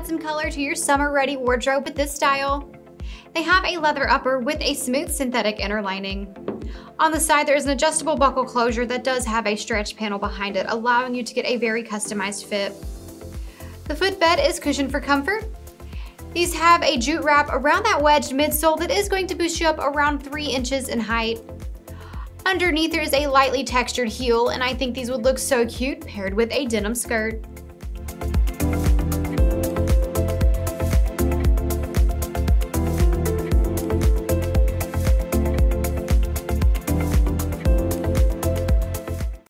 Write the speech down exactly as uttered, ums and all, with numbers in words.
add some color to your summer-ready wardrobe with this style. They have a leather upper with a smooth synthetic inner lining. On the side, there is an adjustable buckle closure that does have a stretch panel behind it, allowing you to get a very customized fit. The footbed is cushioned for comfort. These have a jute wrap around that wedged midsole that is going to boost you up around three inches in height. Underneath there is a lightly textured heel, and I think these would look so cute paired with a denim skirt.